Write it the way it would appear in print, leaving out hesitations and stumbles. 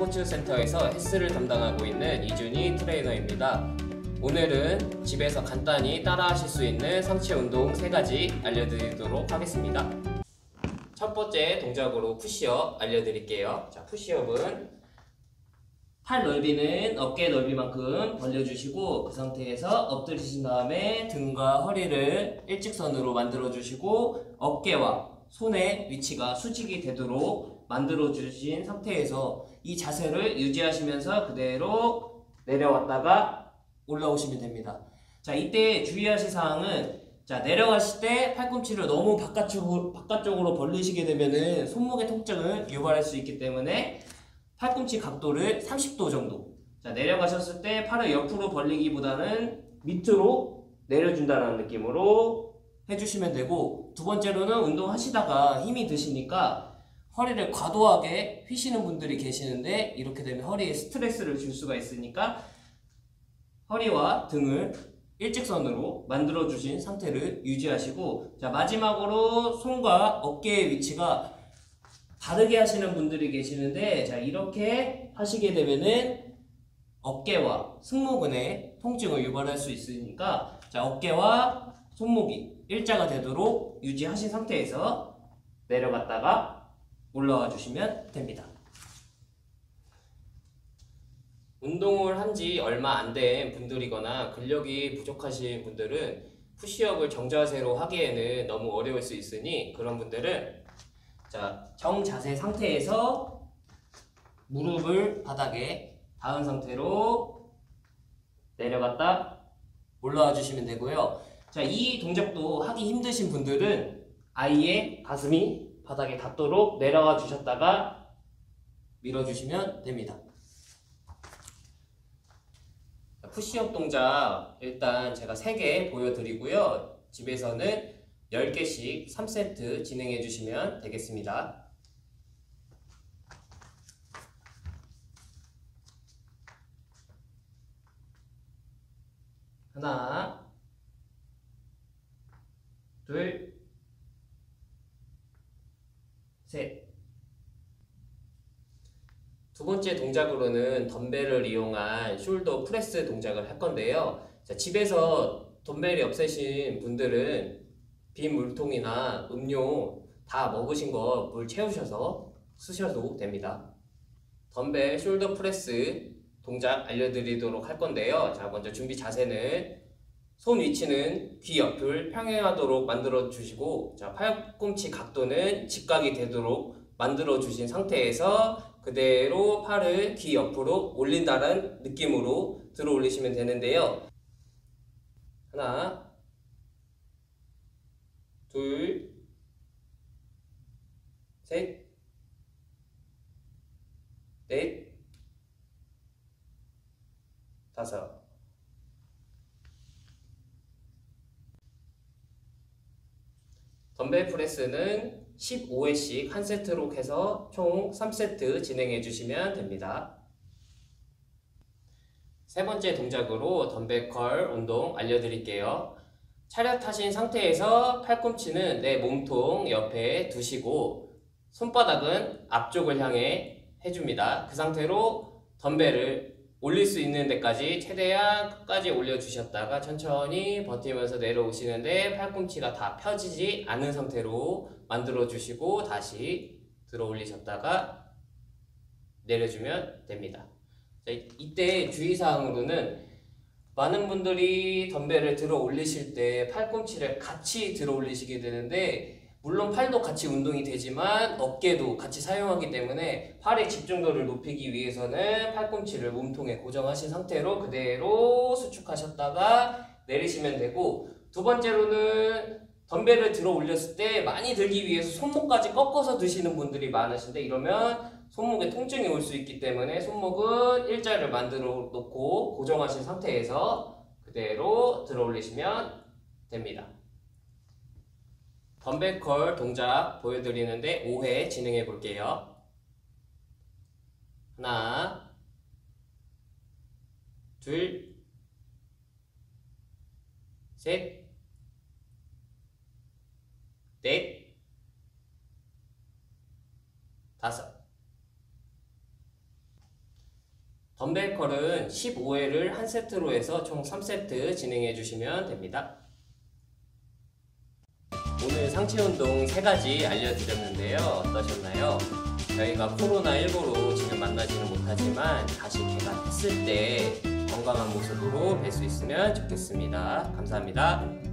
스포츠 센터에서 헬스를 담당하고 있는 이준희 트레이너입니다. 오늘은 집에서 간단히 따라하실 수 있는 상체 운동 3가지 알려드리도록 하겠습니다. 첫 번째 동작으로 푸시업 알려드릴게요. 자, 푸시업은 팔 넓이는 어깨 넓이만큼 벌려주시고 그 상태에서 엎드리신 다음에 등과 허리를 일직선으로 만들어주시고 어깨와 손의 위치가 수직이 되도록 만들어주신 상태에서 이 자세를 유지하시면서 그대로 내려왔다가 올라오시면 됩니다. 자, 이때 주의하실 사항은 자, 내려가실 때 팔꿈치를 너무 바깥쪽으로 벌리시게 되면은 손목의 통증을 유발할 수 있기 때문에 팔꿈치 각도를 30도 정도. 자, 내려가셨을 때 팔을 옆으로 벌리기보다는 밑으로 내려준다는 느낌으로 해주시면 되고, 두 번째로는 운동하시다가 힘이 드시니까 허리를 과도하게 휘시는 분들이 계시는데 이렇게 되면 허리에 스트레스를 줄 수가 있으니까 허리와 등을 일직선으로 만들어주신 상태를 유지하시고, 자, 마지막으로 손과 어깨의 위치가 다르게 하시는 분들이 계시는데, 자, 이렇게 하시게 되면은 어깨와 승모근에 통증을 유발할 수 있으니까, 자, 어깨와 손목이 일자가 되도록 유지하신 상태에서 내려갔다가 올라와 주시면 됩니다. 운동을 한 지 얼마 안 된 분들이거나 근력이 부족하신 분들은 푸시업을 정자세로 하기에는 너무 어려울 수 있으니, 그런 분들은 자, 정자세 상태에서 무릎을 바닥에 닿은 상태로 내려갔다 올라와 주시면 되고요. 자, 이 동작도 하기 힘드신 분들은 아예 가슴이 바닥에 닿도록 내려와 주셨다가 밀어주시면 됩니다. 푸시업 동작 일단 제가 3개 보여드리고요. 집에서는 10개씩 3세트 진행해 주시면 되겠습니다. 하나, 둘, 셋. 두 번째 동작으로는 덤벨을 이용한 숄더 프레스 동작을 할 건데요. 자, 집에서 덤벨이 없으신 분들은 빈 물통이나 음료 다 먹으신 거 물 채우셔서 쓰셔도 됩니다. 덤벨 숄더 프레스 동작 알려드리도록 할 건데요. 자, 먼저 준비 자세는 손 위치는 귀 옆을 평행하도록 만들어 주시고, 자, 팔꿈치 각도는 직각이 되도록 만들어 주신 상태에서 그대로 팔을 귀 옆으로 올린다는 느낌으로 들어 올리시면 되는데요. 하나, 둘, 셋, 넷, 다섯. 덤벨 프레스는 15회씩 한 세트로 해서 총 3세트 진행해 주시면 됩니다. 세 번째 동작으로 덤벨 컬 운동 알려드릴게요. 차렷하신 상태에서 팔꿈치는 내 몸통 옆에 두시고 손바닥은 앞쪽을 향해 해줍니다. 그 상태로 덤벨을 올릴 수 있는 데까지 최대한 끝까지 올려주셨다가 천천히 버티면서 내려오시는데 팔꿈치가 다 펴지지 않은 상태로 만들어주시고 다시 들어 올리셨다가 내려주면 됩니다. 자, 이때 주의사항으로는 많은 분들이 덤벨을 들어 올리실 때 팔꿈치를 같이 들어 올리시게 되는데, 물론 팔도 같이 운동이 되지만 어깨도 같이 사용하기 때문에 팔의 집중도를 높이기 위해서는 팔꿈치를 몸통에 고정하신 상태로 그대로 수축하셨다가 내리시면 되고, 두 번째로는 덤벨을 들어 올렸을 때 많이 들기 위해서 손목까지 꺾어서 드시는 분들이 많으신데, 이러면 손목에 통증이 올 수 있기 때문에 손목은 일자를 만들어 놓고 고정하신 상태에서 그대로 들어 올리시면 됩니다. 덤벨 컬 동작 보여드리는데 5회 진행해 볼게요. 하나, 둘, 셋, 넷, 다섯. 덤벨 컬은 15회를 한 세트로 해서 총 3세트 진행해 주시면 됩니다. 오늘 상체 운동 3가지 알려드렸는데요. 어떠셨나요? 저희가 코로나19로 지금 만나지는 못하지만 다시 개강했을 때 건강한 모습으로 뵐 수 있으면 좋겠습니다. 감사합니다.